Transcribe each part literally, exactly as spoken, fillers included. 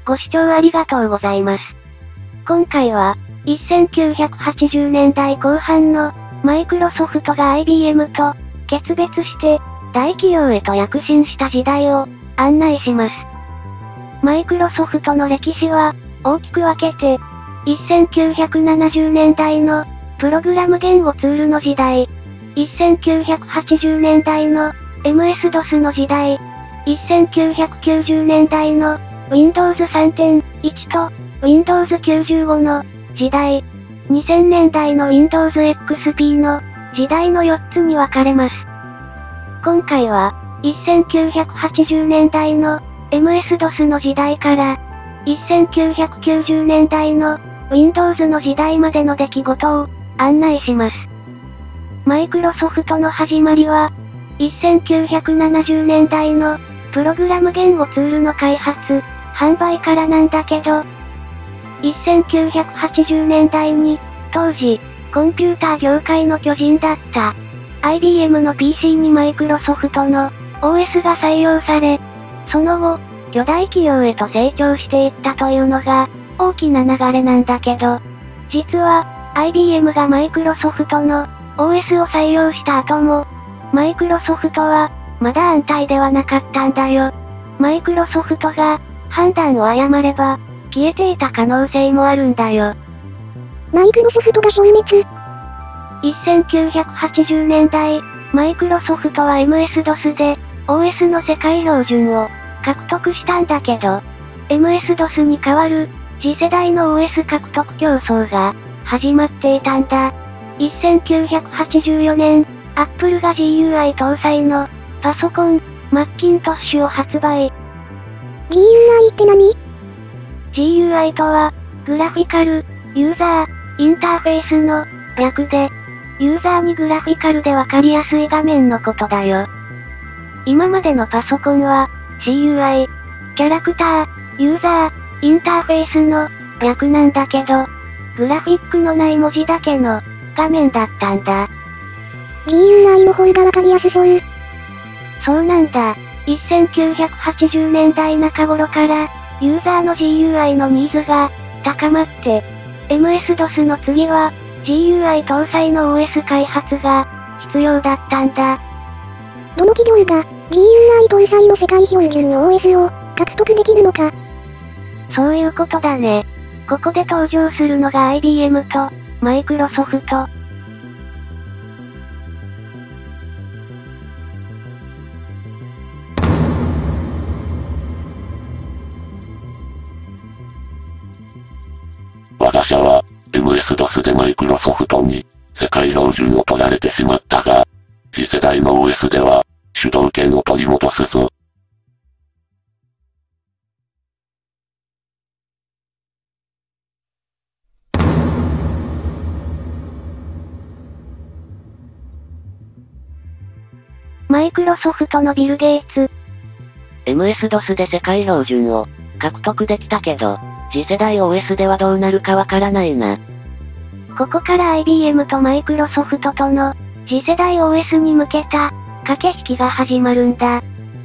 ご視聴ありがとうございます。今回は、せんきゅうひゃくはちじゅうねんだいこう半の、マイクロソフトが アイビーエム と、決別して、大企業へと躍進した時代を、案内します。マイクロソフトの歴史は、大きく分けて、せんきゅうひゃくななじゅうねんだいの、プログラム言語ツールの時代、せんきゅうひゃくはちじゅうねんだいの、エムエスドス の時代、せんきゅうひゃくきゅうじゅうねんだいの、ウィンドウズさんてんいち と、ウィンドウズきゅうじゅうご の、時代、にせんねんだいの ウィンドウズエックスピー の、時代のよっつに分かれます。今回は、せんきゅうひゃくはちじゅうねんだいの、エムエスドス の時代から、せんきゅうひゃくきゅうじゅうねんだいの、Windows の時代までの出来事を、案内します。マイクロソフトの始まりは、せんきゅうひゃくななじゅうねんだいの、プログラム言語ツールの開発、販売からなんだけど、せんきゅうひゃくはちじゅうねんだいに、当時、コンピューター業界の巨人だった、アイビーエム の ピーシー にマイクロソフトの、オーエス が採用され、その後、巨大企業へと成長していったというのが、大きな流れなんだけど、実は、アイビーエム がマイクロソフトの、オーエス を採用した後も、マイクロソフトは、まだ安泰ではなかったんだよ。マイクロソフトが、判断を誤れば、消えていた可能性もあるんだよ。 マイクロソフトが消滅。 せんきゅうひゃくはちじゅうねんだい、マイクロソフトは エムエスドス で、オーエス の世界標準を、獲得したんだけど、エムエスドス に代わる、次世代の オーエス 獲得競争が、始まっていたんだ。せんきゅうひゃくはちじゅうよねん、アップルが ジーユーアイ 搭載の、パソコン、マッキントッシュを発売。 ジーユーアイ って何？ ジーユーアイ とは、グラフィカル、ユーザー、インターフェースの、略で、ユーザーにグラフィカルでわかりやすい画面のことだよ。今までのパソコンは、シーユーアイ、キャラクター、ユーザー、インターフェースの、略なんだけど、グラフィックのない文字だけの、画面だったんだ。 ジーユーアイ の方がわかりやすそう。 そうなんだ。せんきゅうひゃくはちじゅうねんだいなか頃から、ユーザーの ジーユーアイ のニーズが、高まって、エムエスドス の次は、ジーユーアイ 搭載の オーエス 開発が、必要だったんだ。 どの企業が、ジーユーアイ 搭載の世界標準の オーエス を、獲得できるのか。 そういうことだね。ここで登場するのが アイビーエム と、マイクロソフト。 我が社は、エムエスドス でマイクロソフトに、世界標準を取られてしまったが、次世代の オーエス では、主導権を取り戻すぞ。 マイクロソフトのビル・ゲイツ。エムエスドス で世界標準を獲得できたけど、次世代 オーエス ではどうなるかわからないな。ここから アイビーエム とマイクロソフトとの次世代 オーエス に向けた駆け引きが始まるんだ。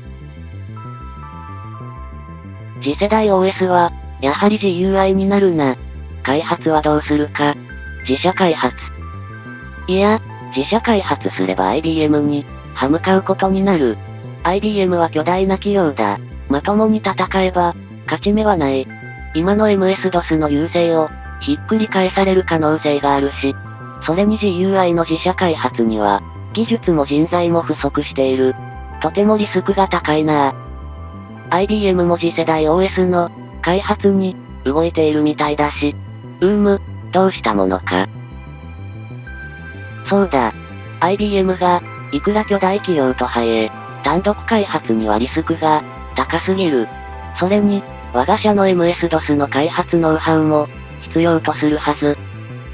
次世代 オーエス は、やはり ジーユーアイ になるな。開発はどうするか。自社開発。いや、自社開発すれば アイビーエム に歯向かうことになる。アイビーエム は巨大な企業だ。まともに戦えば、勝ち目はない。今の エムエスドス の優勢を、ひっくり返される可能性があるし、それに ジーユーアイ の自社開発には、技術も人材も不足している。とてもリスクが高いなぁ。アイビーエム も次世代 オーエス の開発に動いているみたいだし、うーむ、どうしたものか。そうだ。アイビーエム が、いくら巨大企業とはいえ、単独開発にはリスクが高すぎる。それに、我が社の エムエスドス の開発ノウハウも必要とするはず。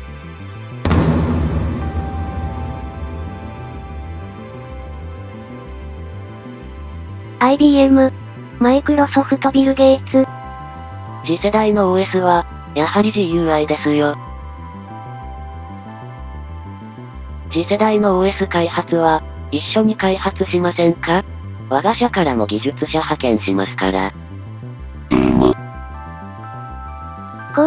アイビーエム、マイクロソフトビル・ゲイツ。次世代の オーエス は、やはり ジーユーアイ ですよ。次世代の オーエス 開発は、一緒に開発しませんか？我が社からも技術者派遣しますから。 うーむ。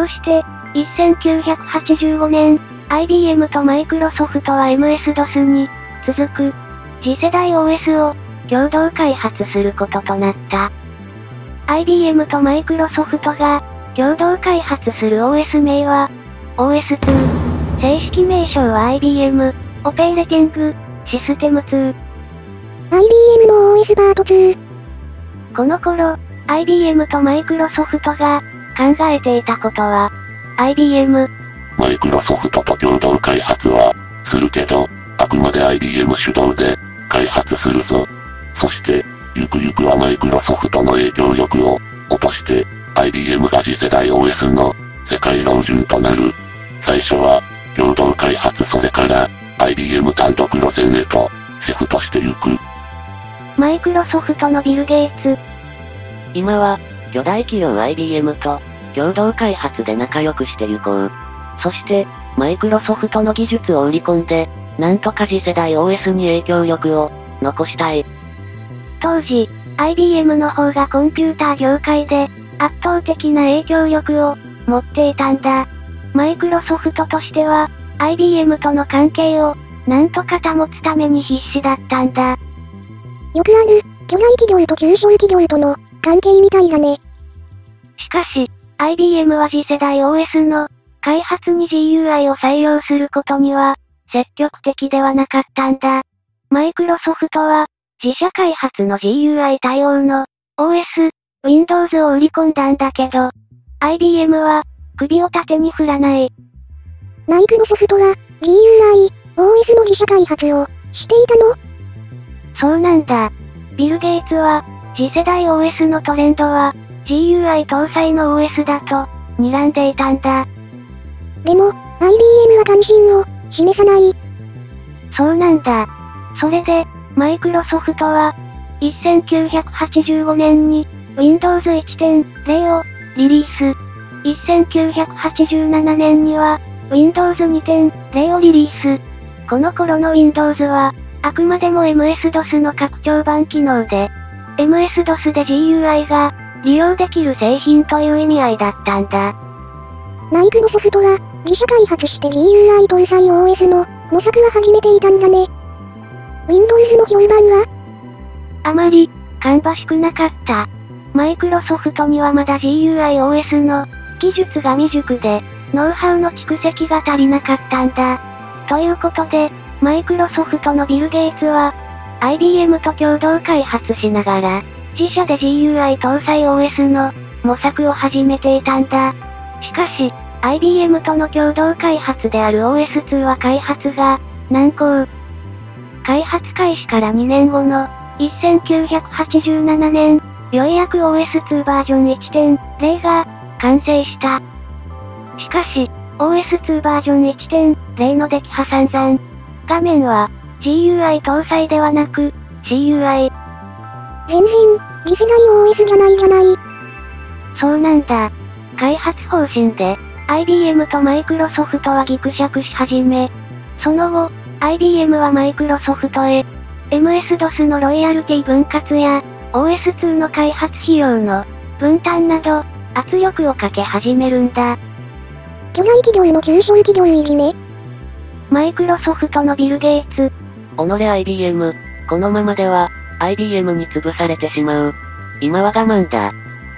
こうして、せんきゅうひゃくはちじゅうごねん、アイビーエム とマイクロソフトは エムエスドス に、続く、次世代 オーエス を、共同開発することとなった。アイビーエム とマイクロソフトが、共同開発する オーエス 名は、オーエスツー。正式名称は アイビーエム、オペーレティング、システムツー。 アイビーエム の オーエス パートツー。 この頃、アイビーエム とマイクロソフトが、考えていたことは、アイビーエム。 マイクロソフトと共同開発は、するけど、あくまで アイビーエム 主導で、開発するぞ。そして、ゆくゆくはマイクロソフトの影響力を、落として、アイビーエム が次世代 オーエス の、世界標準となる。最初は、共同開発それから、アイビーエム 単独路線へと、シフトしてゆく。 マイクロソフトのビル・ゲイツ。 今は、巨大企業 アイビーエム と、共同開発で仲良くしてゆこう。そして、マイクロソフトの技術を売り込んで、なんとか次世代 オーエス に影響力を、残したい。 当時、アイビーエム の方がコンピューター業界で、圧倒的な影響力を、持っていたんだ。マイクロソフトとしては、アイビーエム との関係を、なんとか保つために必死だったんだ。 よくある、巨大企業と中小企業との、関係みたいだね。 しかし、アイビーエム は次世代 オーエス の、開発に ジーユーアイ を採用することには、積極的ではなかったんだ。マイクロソフトは、自社開発の ジーユーアイ 対応の、オーエス、Windows を売り込んだんだけど、アイビーエム は、首を縦に振らない。 マイクロソフトは、ジーユーアイ、オーエス の自社開発を、していたの？ そうなんだ。ビル・ゲイツは、次世代 オーエス のトレンドは、ジーユーアイ 搭載の オーエス だと、睨んでいたんだ。 でも、アイビーエム は関心を、示さない。 そうなんだ。それで、マイクロソフトは、せんきゅうひゃくはちじゅうごねんに、Windows いちてんゼロ を、リリース。せんきゅうひゃくはちじゅうななねんには、Windows にてんゼロ をリリース。この頃の Windows は、あくまでも エムエスドス の拡張版機能で、エムエスドス で ジーユーアイ が、利用できる製品という意味合いだったんだ。 マイクロソフトは、自社開発して ジーユーアイ 搭載 オーエス の、模索は始めていたんだね。Windows の評判は？ あまり、芳しくなかった。マイクロソフトにはまだ ジーユーアイ オーエス の、技術が未熟で、ノウハウの蓄積が足りなかったんだ。ということで、マイクロソフトのビル・ゲイツは、アイビーエム と共同開発しながら、自社で ジーユーアイ 搭載 オーエス の、模索を始めていたんだ。しかし、アイビーエム との共同開発である オーエスツー は開発が、難航。開発開始からにねんごの、せんきゅうひゃくはちじゅうななねん、ようやく オーエスツー バージョン いちてんゼロ が、完成した。しかし、オーエスツー バージョン いちてんゼロ の出来破散々。画面は、ジーユーアイ 搭載ではなく、シーユーアイ。 全然、次世代 オーエス じゃないじゃない。 そうなんだ。開発方針で、アイビーエム とマイクロソフトはギクシャクし始め。その後、アイビーエム はマイクロソフトへ、エムエスドス のロイヤルティ分割や、オーエスツー の開発費用の、分担など、圧力をかけ始めるんだ。 巨大企業の中小企業いじめ？ マイクロソフトのビル・ゲイツ。 己 アイビーエム、このままでは、アイビーエム に潰されてしまう。今は我慢だ。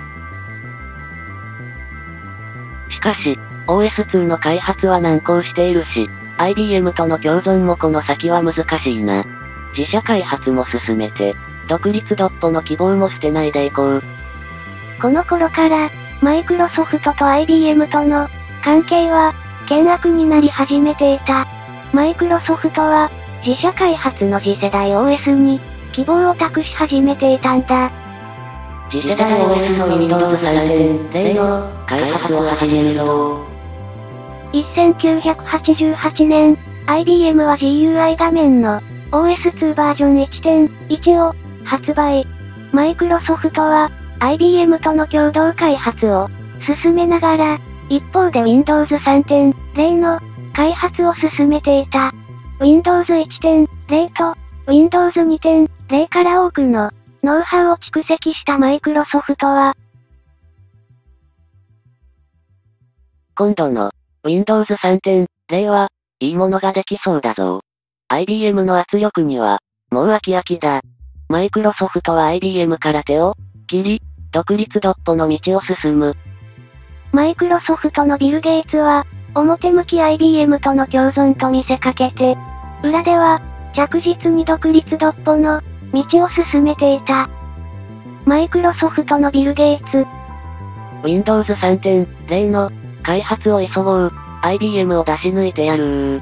しかし、オーエスツー の開発は難航しているし、アイビーエム との共存もこの先は難しいな。自社開発も進めて、独立独歩の希望も捨てないでいこう。 この頃から、マイクロソフトと アイビーエム との関係は険悪になり始めていた。マイクロソフトは自社開発の次世代 オーエス に希望を託し始めていたんだ。 次世代 オーエス の Windows さんてんゼロの開発を始めるぞ。 せんきゅうひゃくはちじゅうはちねん、アイビーエム は ジーユーアイ 画面の オーエスツー バージョン いちてんいち を発売。マイクロソフトは アイビーエム との共同開発を進めながら、一方で Windows さんてんゼロ の開発を進めていた。Windows いちてんゼロ と Windows にてんゼロ から多くのノウハウを蓄積したマイクロソフトは、 今度の ウィンドウズさんてんゼロ は、いいものができそうだぞ。アイビーエム の圧力には、もう飽き飽きだ。マイクロソフトは アイビーエム から手を切り、独立独歩の道を進む。 マイクロソフトのビル・ゲイツは、表向き アイビーエム との共存と見せかけて、裏では、着実に独立独歩の道を進めていた。マイクロソフトのビル・ゲイツ。 ウィンドウズさんてんゼロ の開発を急ごう。アイビーエム を出し抜いてやるー。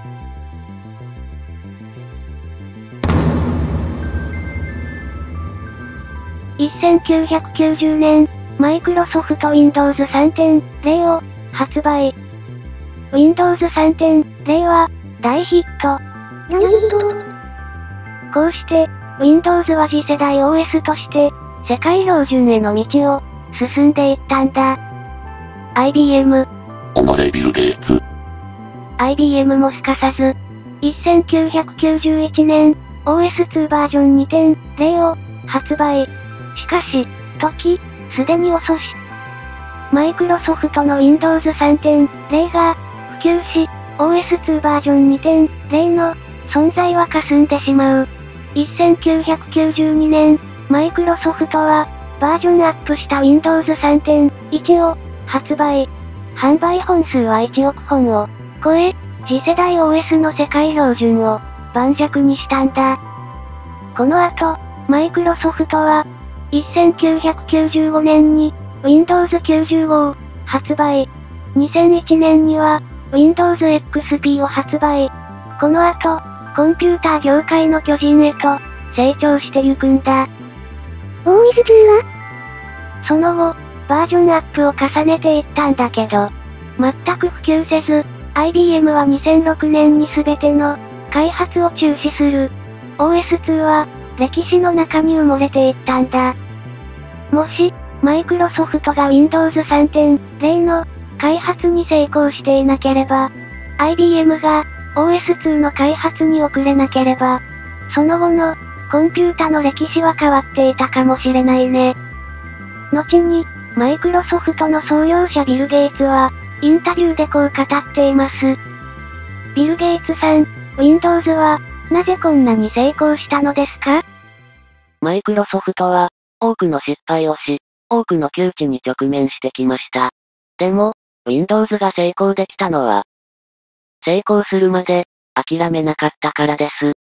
せんきゅうひゃくきゅうじゅうねん、マイクロソフト ウィンドウズさんてんゼロ を発売。ウィンドウズさんてんゼロ は大ヒット。 大ヒット。 こうして、ウィンドウズ は次世代 オーエス として、世界標準への道を進んでいったんだ。アイビーエム。 おのれビル・ゲイツ。 アイビーエム もすかさず、せんきゅうひゃくきゅうじゅういちねん、オーエスツー バージョン にてんゼロ を発売。しかし、時、すでに遅し。マイクロソフトの ウィンドウズさんてんゼロ が、普及し、オーエスツー バージョン にてんゼロ の存在は霞んでしまう。せんきゅうひゃくきゅうじゅうにねん、マイクロソフトは、バージョンアップした ウィンドウズさんてんいち を発売。販売本数はいちおくほんを超え、次世代 オーエス の世界標準を盤石にしたんだ。この後、マイクロソフトは、せんきゅうひゃくきゅうじゅうごねんに ウィンドウズきゅうじゅうご を発売。にせんいちねんには ウィンドウズエックスピー を発売。この後、コンピューター業界の巨人へと成長してゆくんだ。 オーエスツー はその後、バージョンアップを重ねていったんだけど、全く普及せず、アイビーエム はにせんろくねんに全ての開発を中止する。オーエスツー は歴史の中に埋もれていったんだ。もし、マイクロソフトが ウィンドウズさんてんゼロ の開発に成功していなければ、アイビーエム が オーエスツー の開発に遅れなければ、その後のコンピュータの歴史は変わっていたかもしれないね。後に、マイクロソフトの創業者ビル・ゲイツは、インタビューでこう語っています。ビル・ゲイツさん、Windows は、なぜこんなに成功したのですか？ マイクロソフトは、多くの失敗をし、多くの窮地に直面してきました。でも、Windows が成功できたのは、成功するまで、諦めなかったからです。